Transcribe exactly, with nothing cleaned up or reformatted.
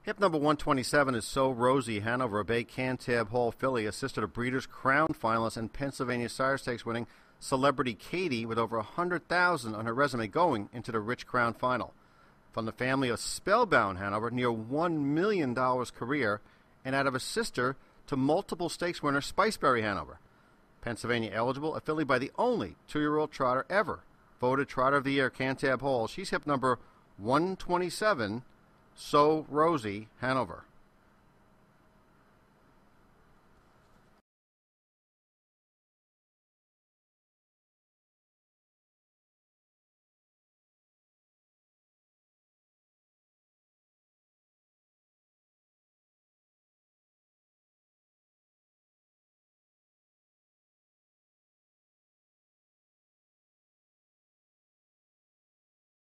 Hip number one twenty-seven is So Rosy Hanover, a Bay Cantab Hall filly, a sister to Breeders' Crown finalist and Pennsylvania Sire Stakes winning Celebrity Katie, with over one hundred thousand on her resume going into the Rich Crown final. From the family of Spellbound Hanover, near one million dollars career, and out of a sister to multiple stakes winner Spiceberry Hanover. Pennsylvania eligible, a filly by the only two-year-old trotter ever voted Trotter of the Year, Cantab Hall. She's hip number one twenty-seven, So Rosy Hanover.